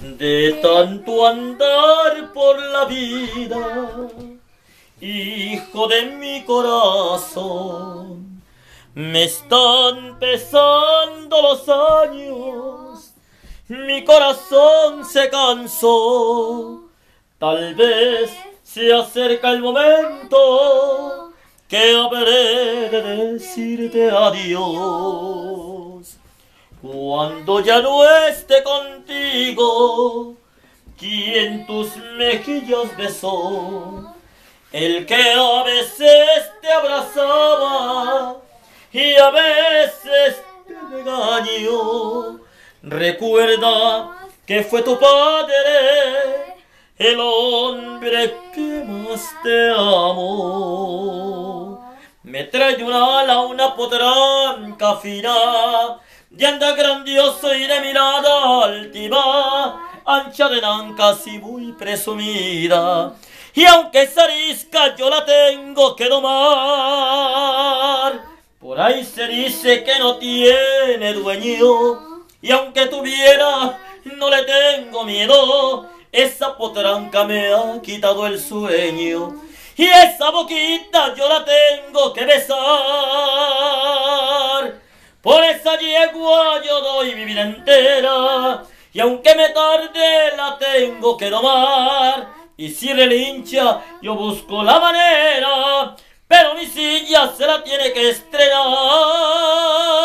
de tanto andar por la vida, hijo de mi corazón. Me están pesando los años, mi corazón se cansó. Tal vez se acerca el momento que habré de decirte adiós. Cuando ya no esté contigo, quien tus mejillas besó, el que a veces te abrazaba y a veces te regañó. Recuerda que fue tu padre el hombre que más te amó. Me trae una ala, una potranca fina, de andar grandioso y de mirada altiva, ancha de nancas y muy presumida. Y aunque esa arisca yo la tengo que domar, por ahí se dice que no tiene dueño. Y aunque tuviera, no le tengo miedo, esa potranca me ha quitado el sueño. Y esa boquita yo la tengo que besar. Por esa yegua yo doy mi vida entera, y aunque me tarde la tengo que domar. Y si relincha yo busco la manera, pero mi silla se la tiene que estrenar.